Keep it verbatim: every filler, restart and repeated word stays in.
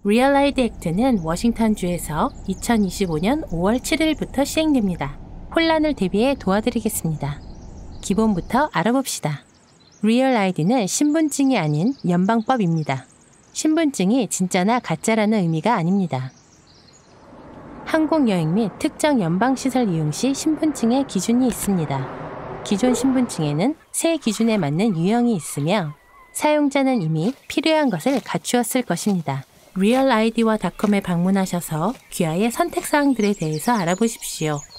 리얼 아이디 액트는 워싱턴주에서 이천이십오 년 오월 칠일부터 시행됩니다. 혼란을 대비해 도와드리겠습니다. 기본부터 알아봅시다. 리얼 아이디는 신분증이 아닌 연방법입니다. 신분증이 진짜나 가짜라는 의미가 아닙니다. 항공여행 및 특정 연방시설 이용 시 신분증의 기준이 있습니다. 기존 신분증에는 새 기준에 맞는 유형이 있으며 사용자는 이미 필요한 것을 갖추었을 것입니다. 리얼 아이디와 닷컴에 방문하셔서 귀하의 선택사항들에 대해서 알아보십시오.